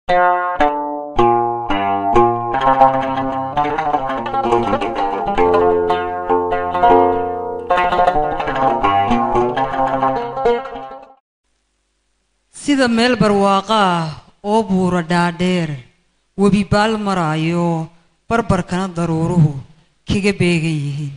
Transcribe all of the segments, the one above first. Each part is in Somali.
sida meel barwaaqa oo buura dhaadheer webi baal maraayo barbarkana daruuruhu kaga beegan yihiin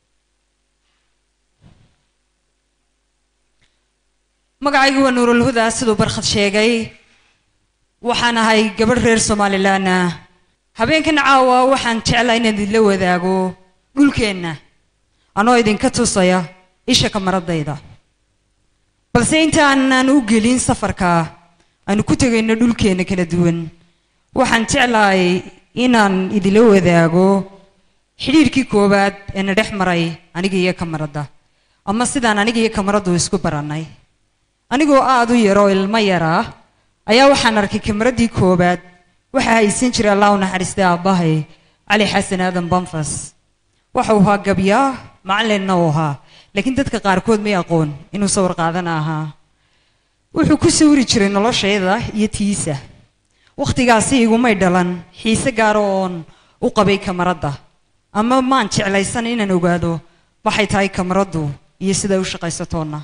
magacaygu waa Nour-Alhuda sidoo barkhad sheegay waxaan ahay gabadh reer Somaliland habeenkan caawa waxaan jeclahay inaan idin la wadaago dhulkeenna anoo idinka tusaya isha kamaradayda balse intaan u gelin safarka aan ku tagayno dhulkeena kala duwan waxaan jeclahay inaan idin la wadaago xiriirkii koobaad ee na dhex maray aniga iyo kamarada ama sidaan aniga iyo kamaradu isku baranay anigoo aad u yaro ilma yara ayaa waxaan arkay kamaradii koobaad waxa haysan jiray Allah u naxariistay aabahay Ali Banfas waxa uu ahaa gabya macallinna uu ahaa laakiin dadka qaarkood ma aqoon inuu sawir qaadan ahaa wuxuu ku sawiri jiray noloshayda iyo tiisa waqtigaasi igumay dhalan xiise gaar oo u qabay kamarada ama maan jeclaysan inaan ogaado waxay tahay kamaradu iyo sida u shaqaysatoona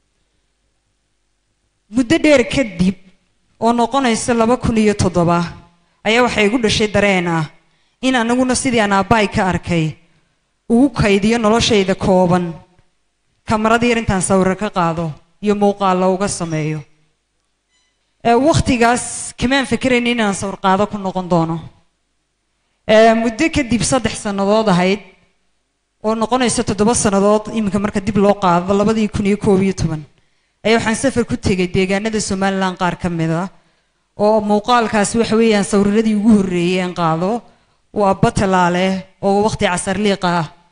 muddo dheer kadib oo noqonaysa 2007 ayaa waxay igu dhashay dareen in anaguna sidii aan aabahay ka arkay ugu kaydiyo noloshayda kooban kamarada yar intaan sawir ka qaado iyo muuqaal uga sameeyo waqtigaas kamaan fikirayn inaan sawir qaado ku noqon doono muddo kadib 3 sanadood ahayd oo noqonaysa 7 sanadood iminka marka dib loo qaado 2011 ayaa waxaan safar ku tagay deegaanada Somaliland qaar ka mid ah oo muuqaalkaas waxa weeyaan sawiradii ugu horeeyay aan qaado waa batalaale oo waqti casar liiqa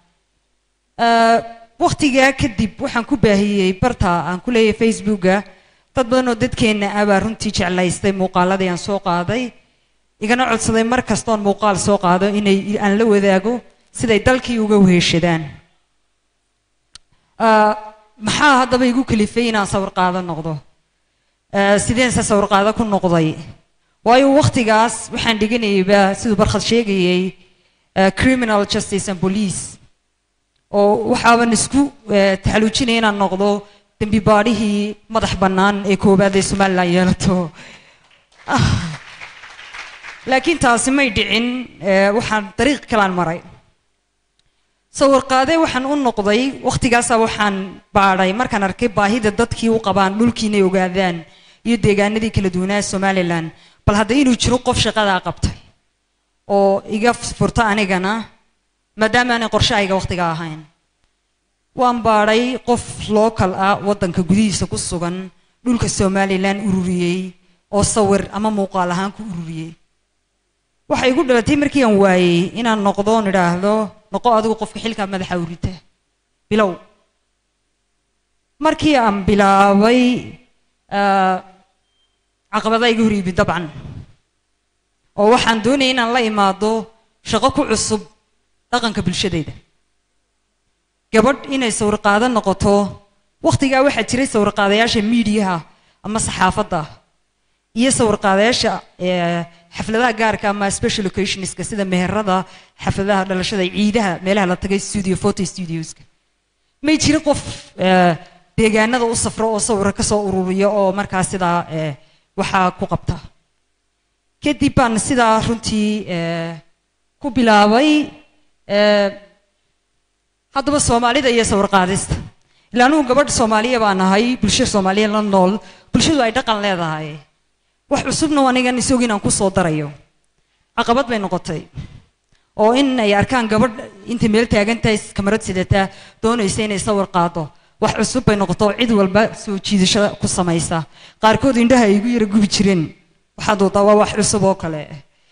waqtiga kadib waxaan ku baahiyay barta aan ku leeyahay Facebook-ga dad badan oo dadkeena aba runtii jeclaystay muuqaaladii aan soo qaaday igana codsaday mar kasta oo muuqaal soo qaado inay aan la wadaago siday dalkii uga weeshadaan maxaa haddaba igu kalifay inaan sawir qaado noqdo sideen sawir qaado ku noqday waayo waqtigaas waxaan dhiganayba sidoo barkhad sheegayay criminal justice and police oo waxaan isku taxaluujinay inaan noqdo dambi baadhihii madax bannaan ee koobaad ee Somaliland yeelato laakiin taasi may dhicin waxaan dariiq kalaan maray sawir qaade waxaan u noqday waqtigaas waxaan baaray markaan arkay baahida dadkii u qabaan dhulkiina ogaadaan iyo deegaanadii kala duwanaa Somaliland bal hadda inuu jiro qof shaqada qabtay oo iga furta anigana maadaama aan qorshahayga waqtiga ahayn waan baaray qof local wadanka gudihiisa ku sugan dhulka Somaliland ururiyay oo sawir ama muuqaal ahaan ku ururiyay waxa igu dhalatay markii aan waayay inaan noqdo niraahdo noqo adigu qofka xilka madaxa urita bilow markii aan bilaabay caqabada igu horiibay dabcan oo waxaan doonayay inaan la imaado shaqo ku cusub dhaqanka bulshadayda gabadh inay sawir qaado noqoto waqtiga waxa jiray sawir qaadayaasha media ama saxaafadda iyo sawir qaadayaasha xafladaha gaarka ama special occasions sida meherada xafladaha dhalashada ciidaha meelaha la tagay photo studios may jiro qof deegaanada u safro oo sawir ka soo ururiyo oo markaas sida waxa ku qabta kadib baan sida runtii ku bilaabay haddaba Soomaalida iyo sawir qaadista ilaanu gabadh Soomaaliya baan ahay bulshada Soomaaliyeed la nool bulshadu ay dhaqan leedahay wax cusubna aniga isagoo ku soo darayo caqabad bay noqotay oo in ay arkaan gabadh inta meel taagan tahay kamarad sidata doonaysa inay sawir qaado wax cusub bay noqoto cid walba soo jiidasho ku samaysa qaarkood indhaha igu yara gubi jireen waxa doodaa waa wax cusub oo kale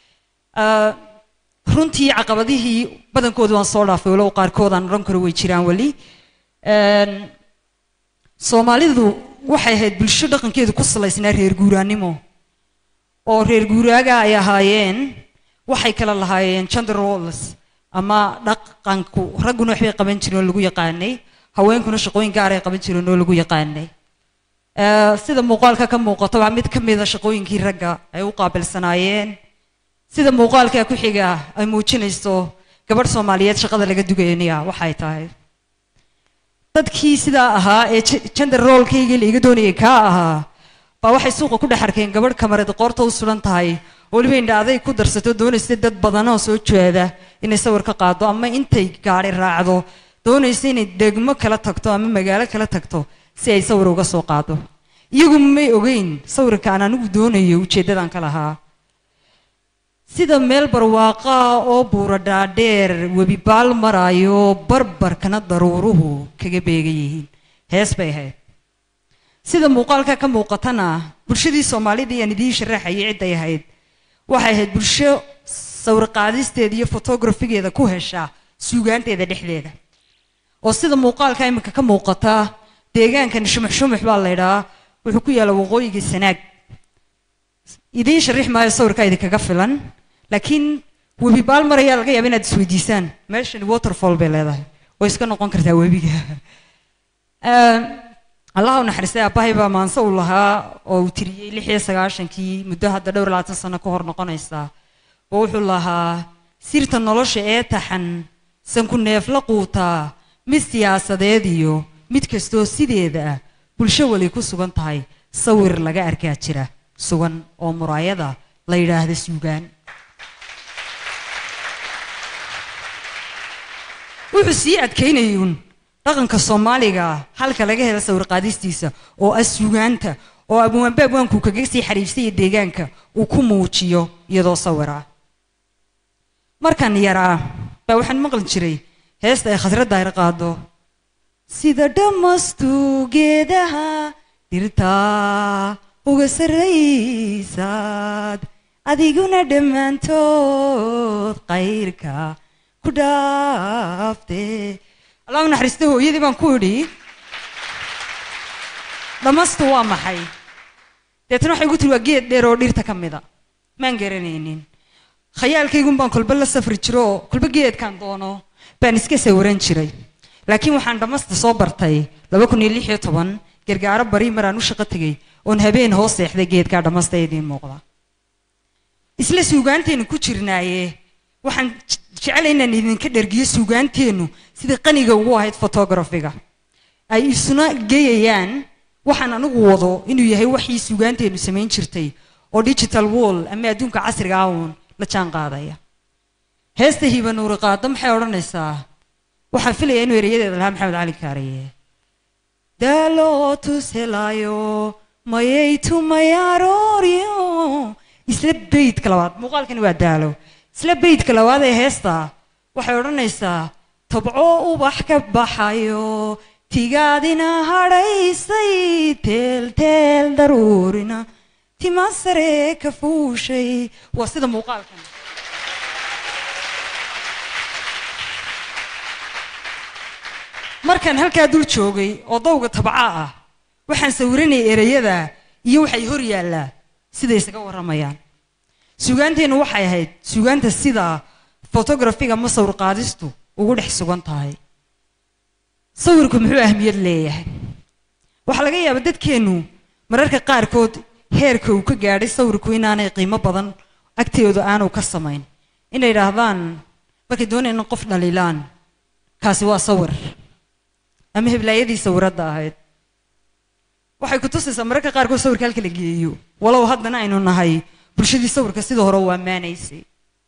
runtii caqabadihii badankoodu waan soo dhaafay walow qaarkood aan ran karo way jiraan wali Soomaalidu waxay ahayd bulsho dhaqankeedu ku salaysnaa reer guuraanimo oo reer guuraaga ay ahaayeen waxay kala lahaayeen gender roles ama dhaqanku raguna waxay qaban jireen lagu yaqaanay haweenkuna shaqooyin gaar ah qaban jireen oo lagu yaqaanay sida muuqaalka ka muuqato waa mid ka mid ah shaqooyinkii ragga ay u qaabilsanaayeen sida muuqaalka ku xiga ay muujinayso gabadh Soomaaliyeed shaqada laga dugeynaya waxay tahay dadkii sida ahaa ee gender role-kayga laga doonayay ka ahaa baa waxay suuqa ku dhex arkeen gabadh kamarada qoorta u suran tahay waliba indhaaday ku darsato doonaysa dad badan oo soo jeeda inay sawir ka qaado ama intay gaari raacdo doonaysa inay degmo kala tagto ama magaalo kala tagto si ay sawir uga soo qaado iyagu may ogeyn sawirka aan anigu doonayo ujeedadan ka lahaa sida meel barwaaqa oo buura dhaadheer webi baal marayo barbarkana daruuruhu kaga beegan yihiin hees bay ahayd sida muuqaalka ka muuqatana bulshadii Soomaalida iyo nidaamkii sharaxayay cid ay ahayd waxay ahayd bulsho sawir qaadisteeda iyo photography-geeda ku hesha suugaanteeda dhexdeeda oo sida muuqaalka imika ka muuqata deegaankan shumux baa la yiraahdaa wuxuu ku yaala waqooyiga Sanaag idiin sharix maayo sawirka idinkaga filan laakiin webi baal maraya laga yaabaa inaad isweydiisaan meeshan waterfall bay leedahay oo iska noqon kartaa webiga Allah naxariistay abahay baa maanso u lahaa oo uu tiriyay 96kii muddo hadda dhowr 20 sano ka hor noqonaysa oo wuxuu lahaa sirta nolosha ee taxan san ku neef la quuta mid siyaasadeed iyo mid kastoo sideeda bulsho wali ku sugan tahay sawir laga arkaa jira sugan oo muraayada la yiraahdo suugaan wuxuu sii adkeynayay dhaqanka Soomaaliga halka laga helo sawir qaadistiisa oo suugaanta oo abwaanku kaga sii xariiftay deegaanka uu ku muujiyo iyadoo sawira markan yaraa baa waxaan maqal jiray heesta ay khasradda ay qaado sida dhamastu geedaha dirta uga sarreysad adiguna dhammaantood qayrka ku dhaafte Allah naxariisto hooyadii baan ku yiri dhamastu waa maxay deetana waxay ugu tiri waa geed dheer oo dhirta ka mid ah maan garanaynin khayaalkaygu baan kolba la safri jiro kolba geedkan doono baan iska sawiran jiray laakiin waxaan dhamasta soo bartay 2016 gargaaro bari maraan u shaqo tagay oon habeen hoos seexday geedka dhamasta idin muuqda isla suugaanteenu ku jirnaaye waxaan jecelahay inaan idinka dhergiyo suugaanteenu sida qaniga ugu ahayd photography-ga ay isuna geeyayaan waxaan anigu wado inuu yahay waxii suugaanteenu sameyn jirtay oo digital wall ama adduunka casriga ah la jaan qaadaya heesta hiba nuur qaadam waxay oranaysaa waxaan filayaa inuu erayadeeda lahaa Maxamed Cali Kaariye dalo tuselayo mayaytu mayarorio isla beedka labaad muuqaalkani waa daalo isla beedka labaad ee heesta waxay oranaysaa tabco ubax ka baxayo tigaadina hadhaysay teel daruurina timasare ka fuushay waa sida muuqaalkan markan halka dul joogay oo dawga tabca ah waxaan sawiranay erayada iyo waxay hor yaala sida isaga waramayaan suugaanteenu waxay ahayd suugaanta sida photography-ga ma sawir qaadistu ugu dhex sugan tahay sawirku muxuu ahmiyad leeyahay waxa laga yaabaa dadkeenu mararka qaar kood heerka uu ka gaadhay sawirku inaanay qiimo badan agteedu aanu ka samayn inay yiraahdaan markay doonayaan qof dhaliilaan kaasi waa sawir ama heblaayadii sawirada ahayd waxay ku tusaysaa mararka qaar kood sawirka halka la geeyo walow haddana aynu nahay bulshadii sawirka sidoo hore waa maanaysay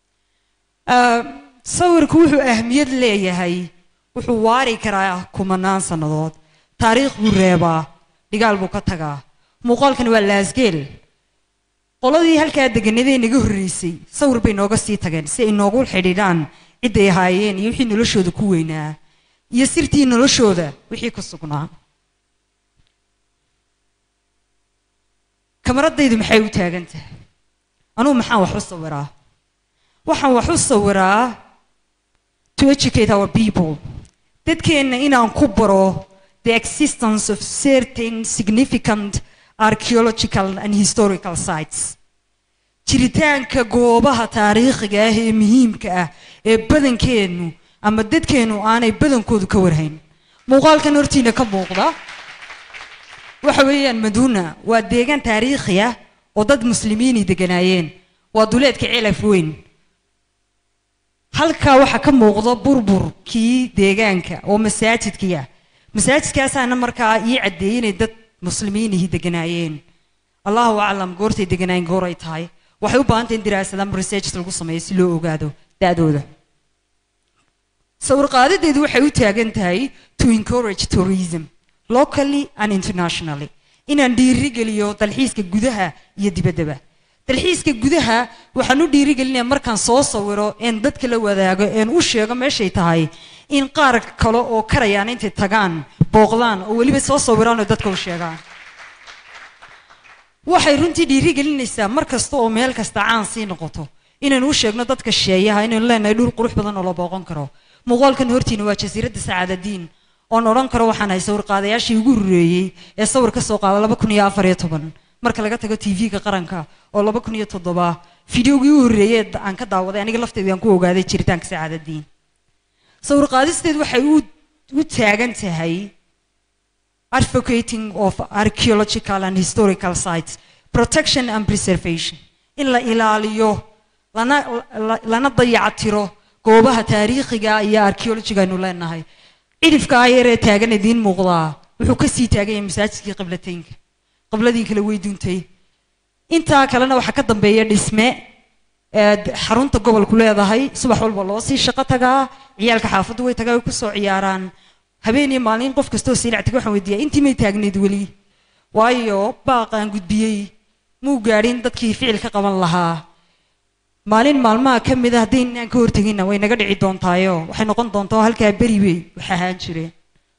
sawirku wuxuu ahmiyad leeyahay wuxuu waari karaa kumanaan sanadood taariikh buu reebaa dhigaal buu ka tagaa muuqaalkan waa laasgeel qoladii halka deganadii naga horeysay sawir bay nooga sii tageen si ay noogu xidhiidhaan cid ay haayeen iyo wixii noloshooda ku weynaa iyo sirtii noloshooda wixii ku sugnaa kamaradaydu maxay u taagan tahay anuu maxaan wax u sawiraa waxaan wax u sawiraa to educate our people dadkeena inaan ku baro the existence of certain significant archaeological and historical sites jiritaanka goobaha taariikhiga ah ee muhiimka ah ee badankeenu ama dadkeenu aanay badankoodu ka warhayn muuqaalkan hortiina ka muuqda waxa weeyaan Maduna waa deegaan taariikhi ah oo dad muslimiin deganaayeen waa duleedka Cilaf weyn halka waxa ka muuqdo burburkii deegaanka oo masaajidkaasana markaa ii cadeeyay dad muslimiin deganaayeen Allahu a'lam goortay deganaan gooray tahay waxay u baahan tahay diraasad ama research lagu sameeyo si loo ogaado daadooda sawir qaadadeedu waxay u taagan tahay to encourage tourism locally and internationally inaan dhiirigeliyo dalxiiska gudaha iyo dibaddaba dalxiiska gudaha waxaan u dhiirigelinayaa markaan soo sawiro in dadka la wadaago in u sheego meeshay tahay in qaar kale oo karayaan intay tagaan booqdaan oo waliba soo sawiraan oo dadka u sheegaan waxay runtii dhiirigelinaysaa markasta oo meel kasta caan sii noqoto inaan u sheegno dadka sheeyaha inaan leenahay dhul qurux badan oo la booqan karo muuqaalkan hortiina waa jasiiradda Sacaadadiin oo oran karo waxaan hay sawir qaadayaashii ugu horeeyay ee sawir ka soo qaada 2014 marka laga tago TV-ga qaranka oo 2007 fiidiyoogii ugu horeeyay aan ka daawaday aniga lafteedii aan ku ogaaday jiritaanka Sacaadadiin sawir qaadisteedu waxay u taagan tahay advocating of archaeological and historical sites protection and preservation in la ilaaliyo lana dayactiro goobaha taariikhiga iyo archaeologiga aynu leenahay cidifka ayare taagan idin muuqdaa wuxuu ka sii taagay masaajidkii qibladii kala weyduuntay inta kalena waxa ka dambeeya dhisme xarunta gobolku leedahay subax walba loo sii shaqo tagaa ciyaalka xaafadu way tagaa ku soo ciyaaraan habeen iyo maalin qof kasto siilactiga waxaan weydiiyay intii may taagneed wali waayo baaqan gudbiyay muu gaarin dadkii ficil ka qaban lahaa maalin maalmaha kamid ah hadii aan ka hortagina way naga dhici doontaayo waxay noqon doontaa halka bari way waxa ahaan jireen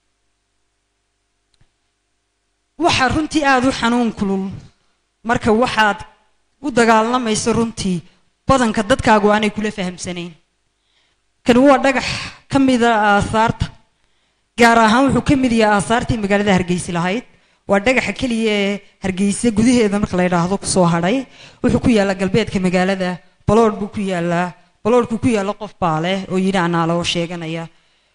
waxa runtii aad u xanuun kulul marka waxaad u dagaalnamayso runtii badanka dadkaagu aanay kula fahamsanayn kan waa dhagax kamid ah aasaarta gaar ahaan wuxuu kamid yahay aasaartii magaalada Hargeysa lahayd waa dhagaxa kaliya Hargeysa gudaheeda marka la yiraahdo ku soo hadhay wuxuu ku yaala galbeedka magaalada balood buu ku yaala baloodku ku yaala qof baale oo yiraahna loo sheeganaya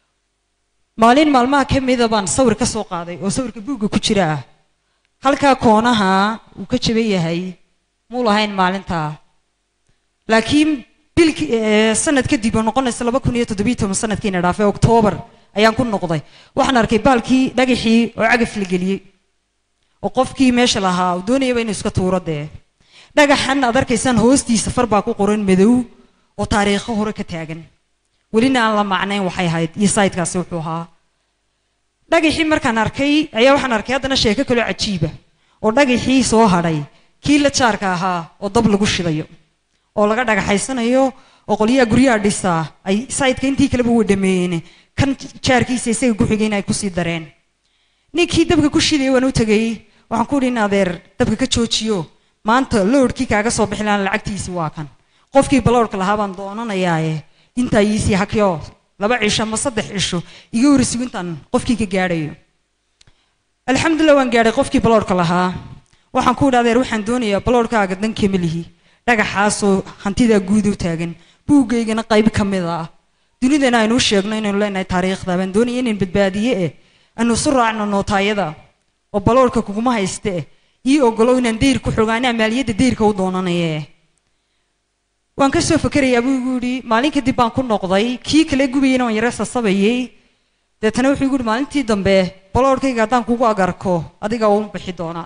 maalin maalmaha kamid ah baan sawir ka soo qaaday oo sawirka buugga ku jira halka koonaha uu ka jabay yahay muu lahayn maalinta laakiin sanad kadib oo noqonaysa 2017 sanadkiina dhaafay October ayaan ku noqday waxaan arkay baalkii dhagaxii oo cagaf la geliyay oo qofkii meesha lahaa uu doonayay inuu iska tuuro dhagaxan aad arkaysan hoostiisa far baa ku qoran madow oo taariikh hore ka taagan walina aan la macnayn waxay ahayd iyo site-kaasi wuxuu ahaa dhagaxii markaan arkay ayaa waxaan arkay haddana sheeko kale cajiib ah oo dhagaxii soo hadhay kii la jaarka ahaa oo dab lagu shidayo oo laga dhagaxaysanayo oo qoliyaha guryaha dhisa ay site-ka intii kale buu dhameeyeen kan jaarkiisa isaga ku xigeen ay ku sii dareen ninkii dabka ku shiday waan u tagay waxaan ku dhina adeer dabka ka joojiyo maanta loodkii kaaga soo bixinaan lacagtiisa waa kan qofkii baloodka lahaa baan doonanayaa inta yiisi hakyo 2 cisho ama 3 cisho iga warisigu intaan qofkii ka gaadhayo alxamdulillah waan gaadhay qofkii baloodka lahaa waxaan ku dhaadeer waxaan doonayaa baloodkaaga dan kamilihi dhagaxaas oo hantida guud u taagan buugaygana qayb kamid ah dunidana aynu sheegno inaynu leenahay taariikhda baan doonayay inaan badbaadiye aanu suraacno nootaayada oo baloodka kuma hayste ii ogolow inaan deer ku xogaana maaliyada deerka u doonanaye waan ka soo fakarayaa buu igu yiri maalin kadib baan ku noqday kii kale gubayna waan yara sasabayay deetana wuxuu igu yiri maalintii dambe baloodkayga hadaan kugu agarko adiga uu bixi doona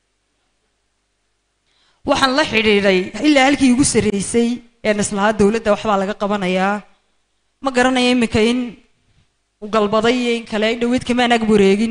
waxaan la xiriiray ilaa halkii igu sareysay ee maslaha dawladda waxba laga qabanayaa ma garanayo imika in uu galbaday in kale dhaweed kama anaag wareegin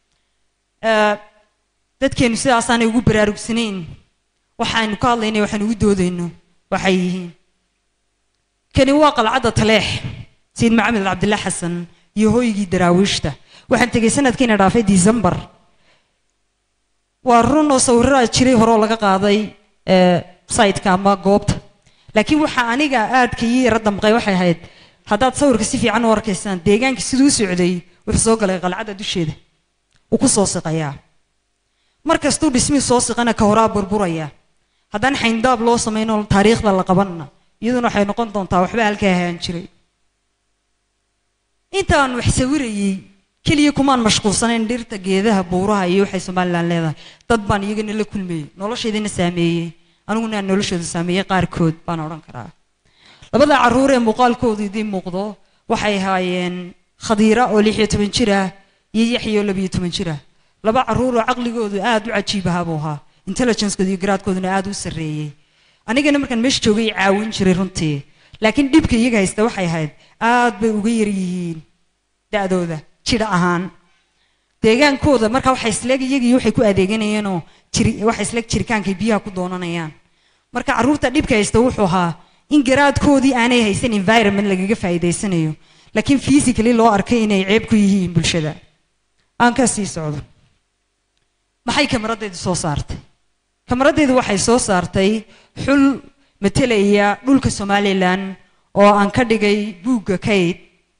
dadkeenu sidaas aanay ugu baraarugsanayn waxaanu ka hadlaynay waxaanu ugu doodayno waxay yihiin kani waa qalcadda Taleex Sayid Maxamed Cabdillah Xasan iyo hooygii daraawiishta waxaan tagay sanadkiina dhaafay December waa run oo sawirada jiray hore laga qaaday site-ka ama goobta laakiin waxa aniga aad ka yiri damqay waxay ahayd haddaad sawirka si fiican u arkaysaan deegaanka sidoo socday wuxuu soo galay qalcadda dusheeda uu ku soo siqayaa markastuu dhismi soo siqana ka horaa burburaya haddaan xayndaab loo sameeyno taariikhda la qabanna iyaduna waxay noqon doontaa waxba halka ahaan jiray intaan wax sawirayay kaliya kumaan mashquulsanayn dhirta geedaha buuraha iyo waxay Soomaaliland leedahay dad baan iyagana la kulmay nolosheedina saameeyay aniguna noloshooda saameeyay qaarkood baan oran karaa labada caruur ee muuqaalkoodu idin muuqdo waxay haayeen Khadiira oo 16 jir ah iyo Yaxya oo 12 jir ah laba caruur oo aqligoodu aad u cajiib ah buu ahaa intelligence-kooda iyo garaadkooduna aad u sareeyay anigana markaan meesha joogay caawin jiray runtii laakiin dibka iyaga haysta waxay ahayd aad bay uga yar yihiin da'dooda jira ahaan deegaankooda marka waxay isleeg iyagii waxay ku adeeganayeen oo waxay isleeg jirkaankay biyaha ku doonanayaan marka caruurta dibka haysta wuxuu ahaa in garaadkoodii aanay haysan environment lagaga faa'iideysanayo laakiin physically loo arkay inay ceeb ku yihiin bulshada aan ka sii socdo maxay kamaradaadu soo saartay kamaradaadu waxay soo saartay xul metelaya dhulka Soomaaliland oo aan ka dhigay buugga kayd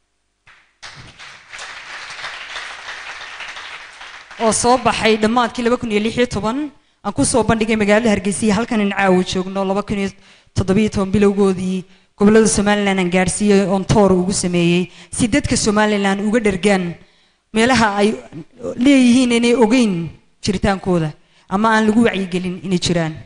oo soo baxay dhamaadkii 2016 aan ku soo bandhigay magaalada Hargeysa halkan in caawo joogno 2017 bilowgoodii gobolada Soomaaliland aan gaarsiiyay on tour ugu sameeyay si dadka Soomaaliland uga dhargaan meelaha ay leeyihiin inay ogeyn jiritaankooda ama aan lagu wacyigelin inay jiraan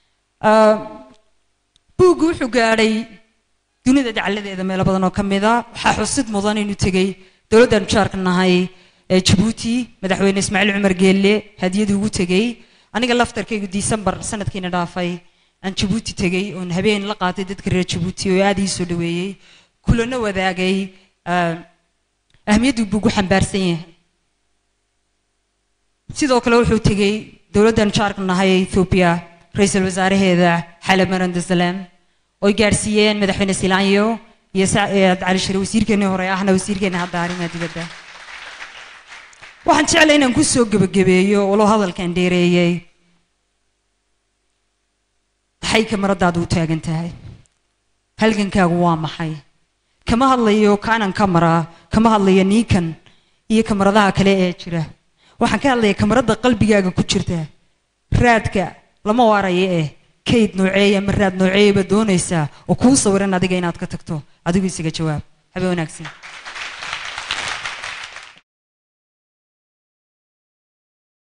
buuggu wuxuu gaaray dunida dacaladeeda meel badan oo kamid ah waxa xusid mudan inuu tagay dawladda mushaarka nahay ee Djibouti madaxweyne Ismaaciil Cumar Geelle hadiyad ugu tagay aniga laftarkaygu December sanadkiina dhaafay aan Djibouti tagay oo habeen la qaatay dadka reer Djibouti oo aad ii soo dhaweeyay kulana wadaagay ahmiyadu buugu xambaarsan yahay sidoo kale wuxuu tagay dawladda mushaarka nahay Ethiopia ra'iisul wasaaraheeda Xaile Mariam Desalegn oo gaarsiiyeen madaxweyne Silaanyo iyo Saacid Cali Shire wasiirkeena hore ahna wasiirkeena hadda arrimaha dibadda waxaan jeclahay inaan ku soo gabagabeeyo oo loo hadalkan dheereeyay maxay kamaradaadu u taagan tahay halgankaagu waa maxay kama hadlayo kaanan kamera kama hadlayo niikan iyo kamaradaha kale ee jira waxaan ka hadlayaa kamarada qalbigaaga ku jirta raadka lama waarayo kayd nooceeya ma raad nooceeyba doonaysaa oo kuu sawiran adiga inaad ka tagto adigu isaga jawaab habe wanaagsan